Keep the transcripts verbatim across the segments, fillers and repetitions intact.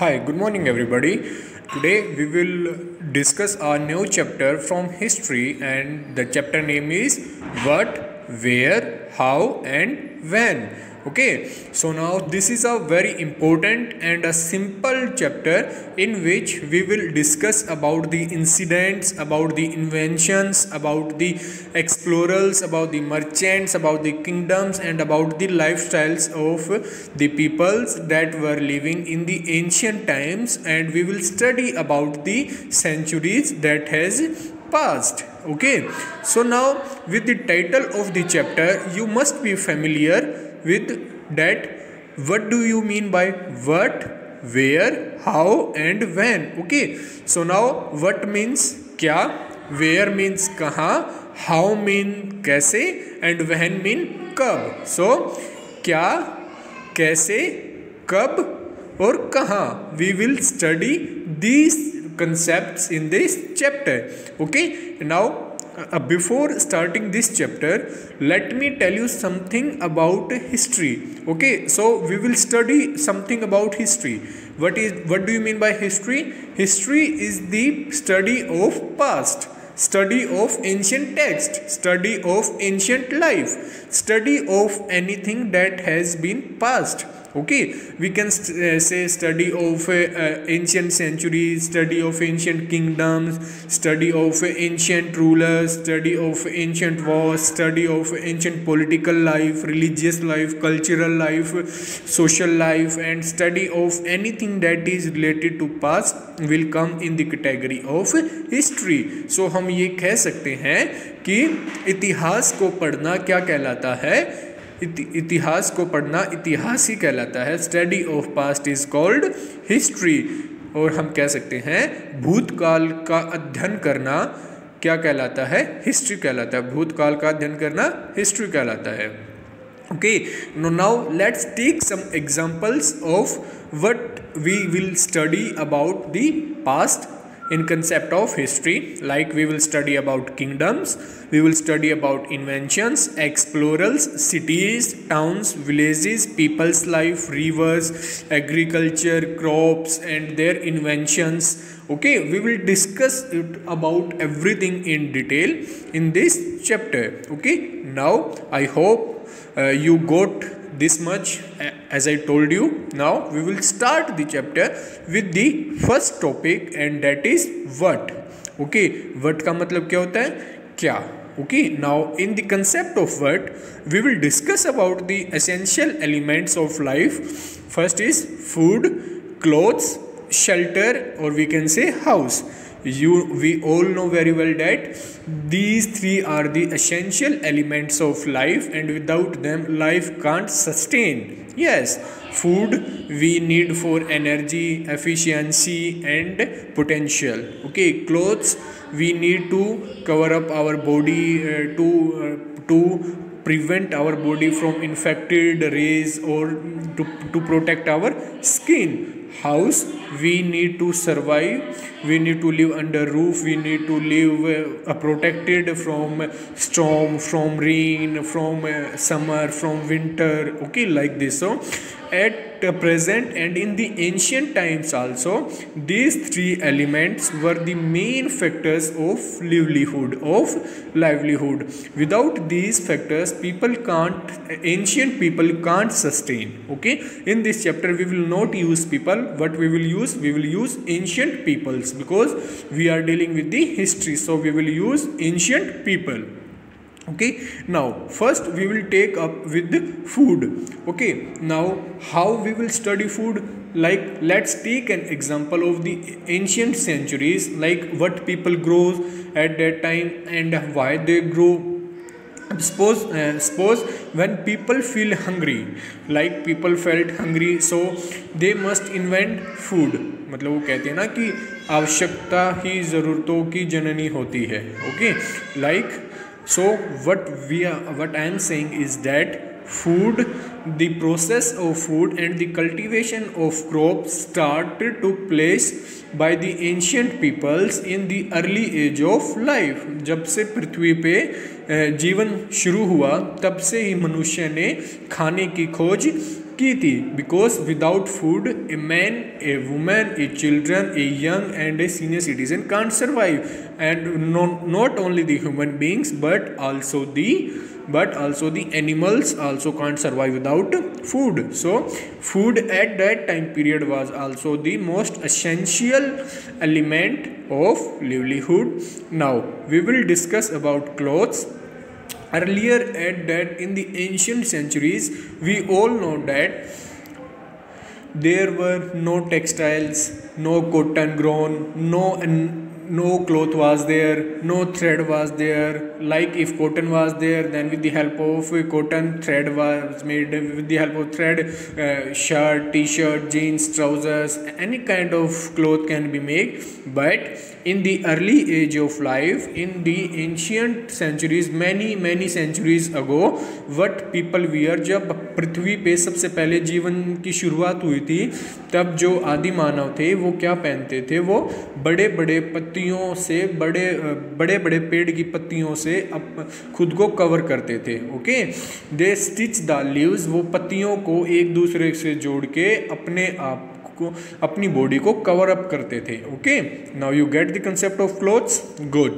Hi, good morning, everybody. Today we will discuss our new chapter from history, and the chapter name is What, Where, How, and When. Okay, so now this is a very important and a simple chapter in which we will discuss about the incidents, about the inventions, about the explorers, about the merchants, about the kingdoms, and about the lifestyles of the peoples that were living in the ancient times. And we will study about the centuries that has passed. Okay, so now with the title of the chapter you must be familiar with that. What do you mean by what, where, how, and when? Okay, so now what means kya, where means kahan, how mean kaise, and when mean kab. So kya, kaise, kab, or kahan, we will study these concepts in this chapter. Okay, now uh, before starting this chapter, let me tell you something about history. Okay, so we will study something about history. What is what do you mean by history? History is the study of past, study of ancient text, study of ancient life, study of anything that has been past. Okay, we can st- uh, say study of uh, uh, ancient centuries, study of ancient kingdoms, study of uh, ancient rulers, study of ancient wars, study of ancient political life, religious life, cultural life, social life, and study of anything that is related to past will come in the category of history. So हम ये कह सकते हैं कि इतिहास को पढ़ना क्या कहलाता है? इतिहास को पढ़ना इतिहास ही कहलाता है. Study of past is called history. और हम कह सकते हैं भूतकाल का अध्ययन करना क्या कहलाता है? हिस्ट्री कहलाता है. भूतकाल का अध्ययन करना हिस्ट्री कहलाता है. Okay, now let's take some examples of what we will study about the past in concept of history. Like we will study about kingdoms, we will study about inventions, explorers, cities, towns, villages, people's life, rivers, agriculture, crops, and their inventions. Okay, we will discuss it about everything in detail in this chapter. Okay, now I hope uh, you got this much as I told you. Now we will start the chapter with the first topic, and that is what. Okay, what का मतलब क्या होता है? क्या. Okay, now in the concept of what, we will discuss about the essential elements of life. First is food, clothes, shelter, or we can say house. You we all know very well that these three are the essential elements of life, and without them life can't sustain. Yes, food we need for energy, efficiency, and potential. Okay, clothes we need to cover up our body, uh, to uh, to prevent our body from infected rays, or to, to protect our skin. House we need to survive, we need to live under roof, we need to live uh, protected from storm, from rain, from uh, summer, from winter. Okay, like this. So at uh, present and in the ancient times also, these three elements were the main factors of livelihood, of livelihood. Without these factors people can't, ancient people can't sustain. Okay, in this chapter we will not use people. What we will use? We will use ancient peoples, because we are dealing with the history, so we will use ancient people. Okay, now first we will take up with the food. Okay, now how we will study food? Like let's take an example of the ancient centuries, like what people grow at that time and why they grow. Suppose uh, suppose when people feel hungry, like people felt hungry, so they must invent food. मतलब वो कहते हैं ना कि आवश्यकता ही ज़रूरतों की जननी होती है. Okay, like so what we are what I am saying is that food, the process of food and the cultivation of crops started to place by the ancient peoples in the early age of life. जब से पृथ्वी पे जीवन शुरू हुआ तब से ही मनुष्य ने खाने की खोज की थी, because without food a man, a woman, a children, a young and a senior citizen can't survive, and not only the human beings but also the but also the animals also can't survive without food. So food at that time period was also the most essential element of livelihood. Now we will discuss about clothes. Earlier at that in the ancient centuries, we all know that there were no textiles, no cotton grown, no no cloth was there, no thread was there. Like if cotton was there, then with the help of cotton, thread was made. With the help of thread, uh, shirt, t-shirt, jeans, trousers, any kind of cloth can be made. But in the early age of life, in the ancient centuries, many many centuries ago, what people wear, जब पृथ्वी पे सबसे पहले जीवन की शुरुआत हुई थी, तब जो आदि मानव थे वो क्या पहनते थे, वो बड़े बड़े पत्तियों से, बड़े बड़े बड़े पेड़ की पत्तियों से अप खुद को कवर करते थे. Okay, they stitch the leaves, वो पत्तियों को एक दूसरे से जोड़ के अपने आप को, अपनी बॉडी को कवर अप करते थे. Okay, now you get the concept of clothes. Good.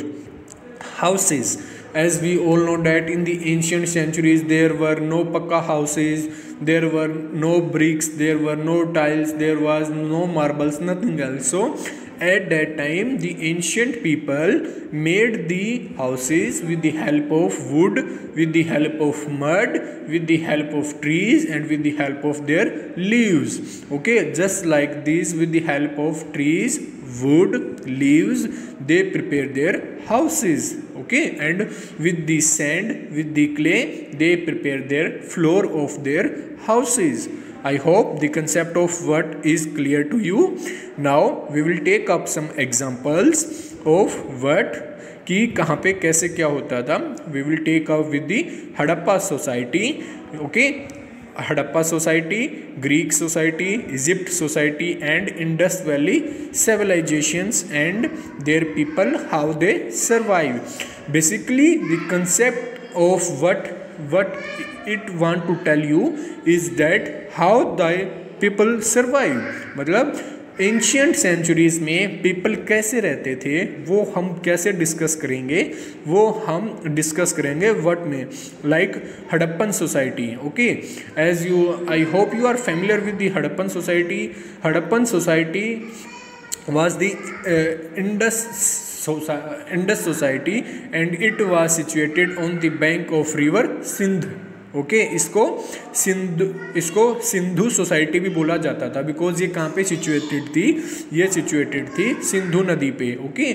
Houses, as we all know that in the ancient centuries there were no pakka houses, there were no bricks, there were no tiles, there was no marbles, nothing else. So at that time the ancient people made the houses with the help of wood, with the help of mud, with the help of trees, and with the help of their leaves. Okay, just like this, with the help of trees, wood, leaves, they prepare their houses. Okay, and with the sand, with the clay, they prepare their floor of their houses. I hope the concept of what is clear to you. Now we will take up some examples of what कि कहाँ पे कैसे क्या होता था. We will take up with the Harappa society. Okay, Harappa society, Greek society, Egypt society, and Indus Valley civilizations and their people, how they survive. Basically the concept of what what it want to tell you is that how the people survive. मतलब ancient centuries में people कैसे रहते थे वो हम कैसे discuss करेंगे, वो हम डिस्कस करेंगे व्हाट में, like Harappan society. Okay, as you I hope you are familiar with the Harappan society. Harappan society was the uh, Indus Indus society, and it was situated on the bank of river Sindh. Okay okay, इसको सिंधु इसको Sindhu society भी बोला जाता था, because ये कहाँ पे situated थी, ये सिचुएटेड थी सिंधु नदी पे. Okay,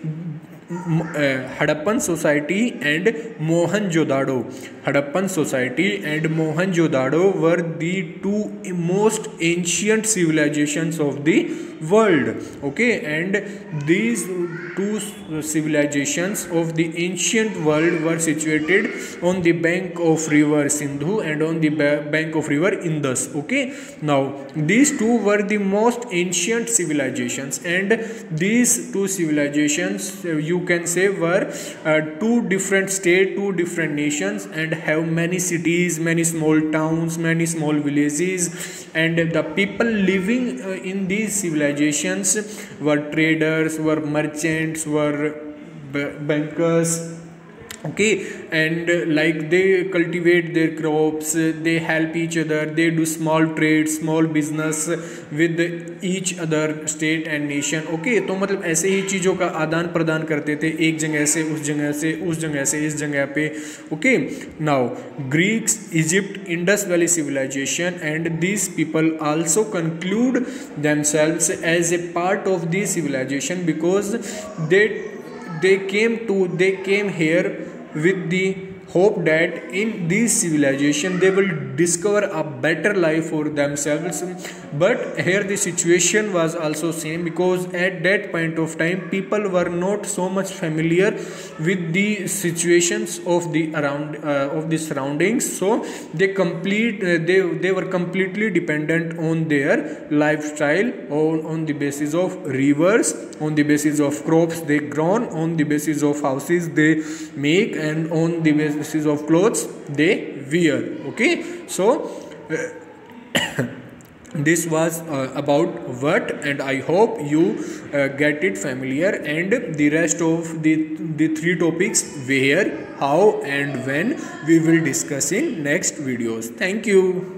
Harappan society and Mohenjodaro. Harappan society and Mohenjodaro were the two most ancient civilisations of the world. Okay, and these two civilizations of the ancient world were situated on the bank of river Sindhu and on the bank of river Indus. Okay, now these two were the most ancient civilizations, and these two civilizations you can say were uh, two different states, two different nations, and have many cities, many small towns, many small villages, and the people living uh, in these civilizations were traders, were merchants, were bankers. Okay, and uh, like they cultivate their crops, uh, they help each other, they do small trade, small business with each other state and nation. Okay, तो मतलब ऐसे ही चीज़ों का आदान प्रदान करते थे, एक जगह से उस जगह से उस जगह से इस जगह पे. Okay, now Greeks, Egypt, Indus Valley civilization, and these people also conclude themselves as a part of this civilization, because they they came to they came here with the hope that in this civilization they will discover a better life for themselves. But here the situation was also same, because at that point of time people were not so much familiar with the situations of the around uh, of the surroundings, so they complete uh, they they were completely dependent on their lifestyle on on the basis of rivers, on the basis of crops they grown, on the basis of houses they make, and on the basis of clothes they wear. Okay, so uh, this was uh, about what, and I hope you uh, get it familiar, and the rest of the the three topics, where, how and when, we will discuss in next videos. Thank you.